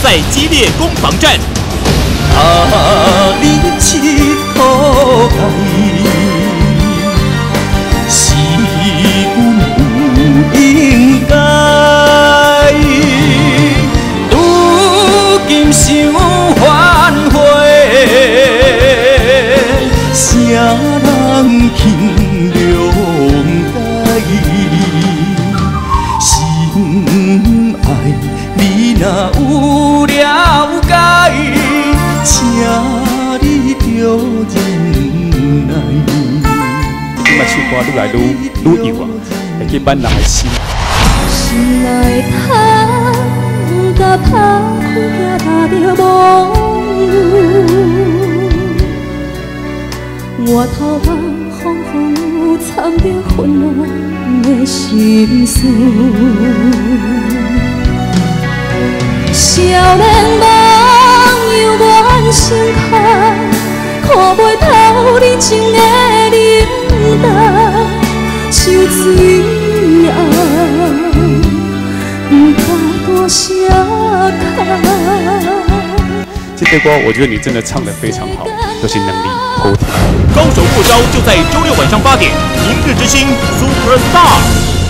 赛激烈攻防战。 你佚佗家己，是阮不应该。如今想反悔，谁人肯谅解？心爱你若有了解，请你着忍耐。 今麦唱歌愈来愈幼啊，会去挽人的心。 心内窗，甲拍开行踏着梦。外头人风雨掺着混乱的心事。少年梦游阮心坎，看袂透你情的冷淡，像水暗，不敢大声哭。 这首歌我觉得你真的唱得非常好，就是能力好听。 高手过招就在周六晚上8点，明日之星 Super Star。